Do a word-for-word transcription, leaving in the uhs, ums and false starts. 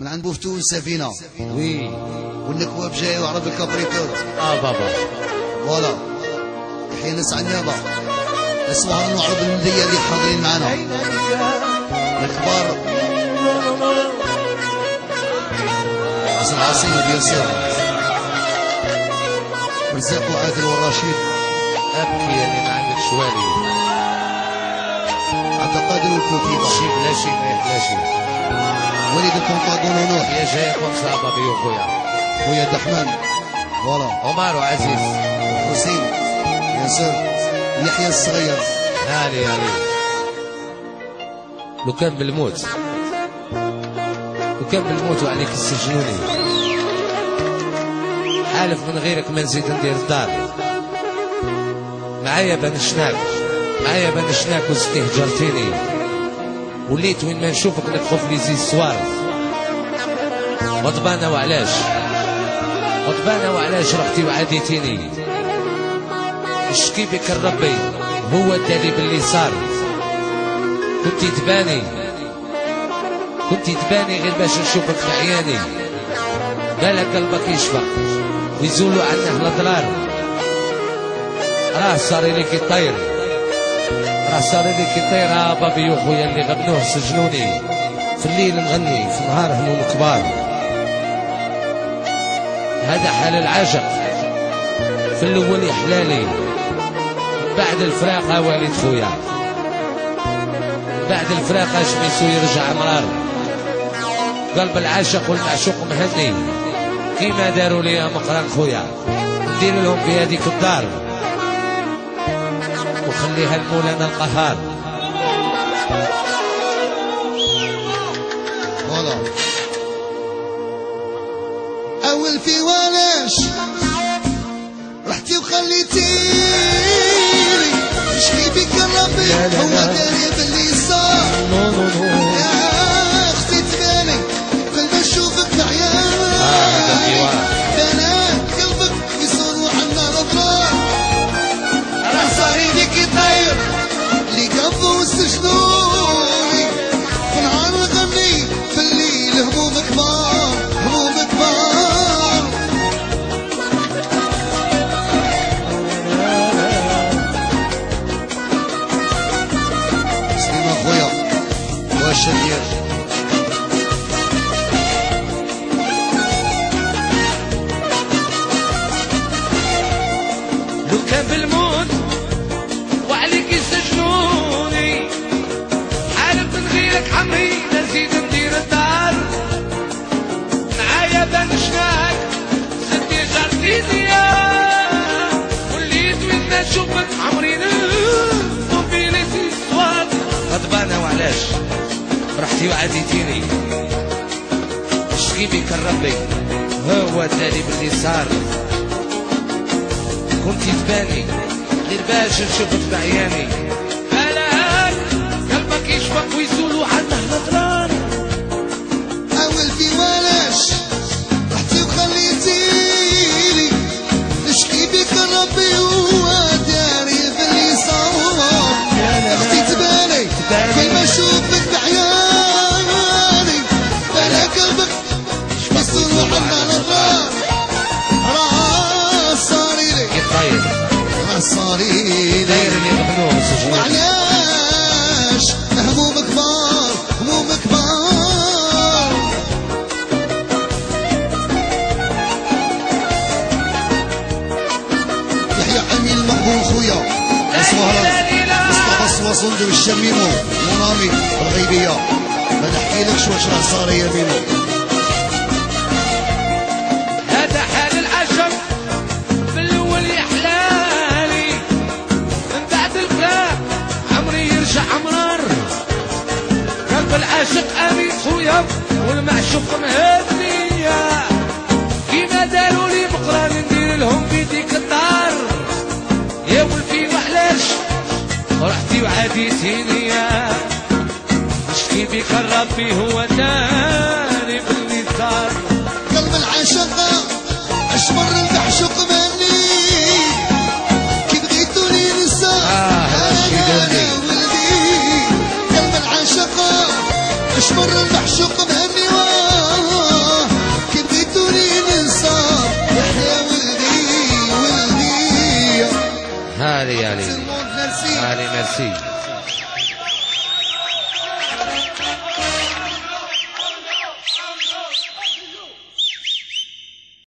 من عند بوفتون سفينة وي والنكواب جاي وعرب الكابريتور. اه بابا فوالا يحيى ناس عنابة اسمها انه عرب المدية اللي حاضرين معنا الكبار حسن عاصمة ديال سيرة رزاق وعادل والرشيد ابكي اللي ما عندك شوالي عبد القادر والكوتيبة شي بلا شي ما يحلا شي وليد الكونطاغون ونوح يا جاي صعبة بيو خويا خويا الدحمان فوالا عمر وعزيز حسين ياسر يحيى الصغير هالي هالي لو كان بالموت لو كان بالموت وعليك السجنوني حالف من غيرك ما نزيد ندير الدار معايا بن شناك معايا بن شناك وزدتي هجرتيني وليت وين ما نشوفك نتخف لي زي السوار غضبانة وعلاش غضبانة وعلاش رحتي وعاديتيني نشكي بك الربي هو الدليل باللي صار كنتي تباني كنتي تباني غير باش نشوفك في عياني بالك قلبك يشفق ويزولوا عنه الاضرار راه صار ليك الطير راه صار ليك الطير ها بابي وخويا اللي غبنوه سجنوني في الليل نغني في النهار هموم كبار هذا حال العاشق في الاول يحلالي بعد الفراق ها والد خويا بعد الفراق شميسو يرجع مرار قلب العاشق والمعشوق مهني كيما داروا لي مقران خويا ندير لهم في هذيك الدار وخليها المولانا القهار فوالا اول في ولاش رحتي وخليتيني نشكي بك ربي هو داري باللي صار يا اختي تباني كل ما نشوفك بعياني بنات قلبك يصونوا عنا الاضرار راه صاري ليك طير اللي قفوا وسجنوني في نهار نغني في الليل هموم كبار هموم كبار سليم اخويا والشدير لو كان بالموت وعليك يسجنوني حالف من غيرك عمري نزيد ندير الدار معايا بن شناك زدتي جرتيني وليت وين ما نشوفك عمري نطفي لي سوار غضبانة وعلاش رحتي وعاديتيني نشكي بك الربي هو الدليل باللي صار كنتي تباني غير باش نشوفك بعياني هلاك قلبك يشفق ويزولوا عنه الاضرار اول في ولاش رحتي وخليتيني نشكي بك ربي هو داري باللي صار اختي تباني كل ما نشوفك بعياني بلا قلبك يصيروا عنا الاضرار راه صاري لي طيب راه صاري لي داير اللي غبنوه سجنوني وعلاش هموم كبار هموم كبار يحيى امين المقبول خويا اسمها مصطفى السواصندي والشميمو منامي الغيبيه ما نحكيلكش واش راه صار يا ميمو هذا حال العشق في الاول يحلالي من بعد الفراق عمري يرجع مرار قلب العاشق امين خويا والمعشوق مهنية كيما داروا لي مقران ندير لهم في ديك الدار يا ولفي وعلاش رحتي وعاديتيني نشكي بك الربي هو داري باللي صار قلب العاشق اشمر المعشوق مني كي بغيتوني نسى آه انا ولدي قلب العاشق اشمر المعشوق مني علي علي الموند ميرسي. علي ميرسي.